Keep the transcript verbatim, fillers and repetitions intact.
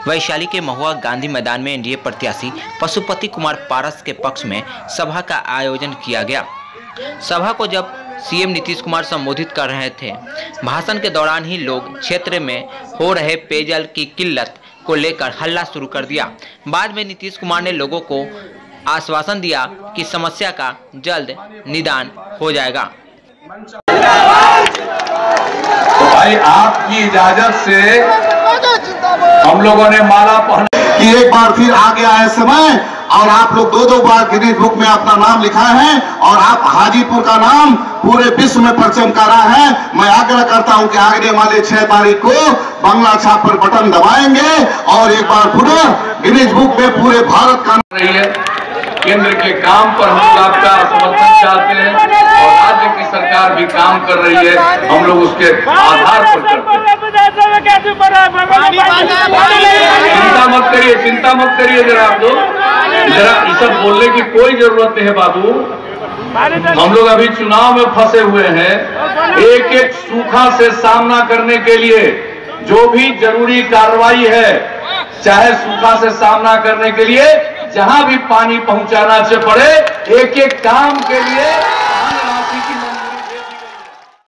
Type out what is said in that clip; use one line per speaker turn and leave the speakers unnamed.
वैशाली के महुआ गांधी मैदान में एनडीए प्रत्याशी पशुपति कुमार पारस के पक्ष में सभा का आयोजन किया गया। सभा को जब सीएम नीतीश कुमार संबोधित कर रहे थे, भाषण के दौरान ही लोग क्षेत्र में हो रहे पेयजल की किल्लत को लेकर हल्ला शुरू कर दिया। बाद में नीतीश कुमार ने लोगों को आश्वासन दिया कि समस्या का जल्द निदान हो जाएगा।
तो भाई आपकी इजाजत से हम लोगों ने माला पहन
कि एक बार फिर आ गया है समय और आप लोग दो दो बार गिनीज बुक में अपना नाम लिखा है और आप हाजीपुर का नाम पूरे विश्व में परचम करा है। मैं आग्रह करता हूं कि आगे वाले छह तारीख को बंगला छाप पर बटन दबाएंगे और एक बार पुनः गिनीज बुक में पूरे भारत का
रही है। केंद्र के काम पर हम आपका समर्थन चाहते हैं और राज्य की सरकार भी काम कर रही है, हम लोग उसके आधार पर करते हैं। चिंता मत करिए, चिंता मत करिए जरा आप लोग, जरा ये सब बोलने की कोई जरूरत नहीं है बाबू। हम लोग अभी चुनाव में फंसे हुए हैं। एक एक सूखा से सामना करने के लिए जो भी जरूरी कार्रवाई है, चाहे सूखा से सामना करने के लिए जहां भी पानी पहुंचाना पड़े, एक एक काम के लिए